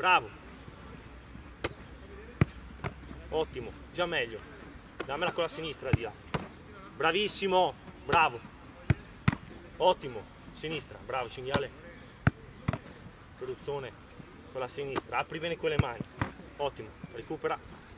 bravo, ottimo, già meglio, dammela con la sinistra di là, bravissimo, bravo, ottimo, sinistra, bravo cinghiale, produzione con la sinistra, apri bene quelle mani, ottimo, recupera.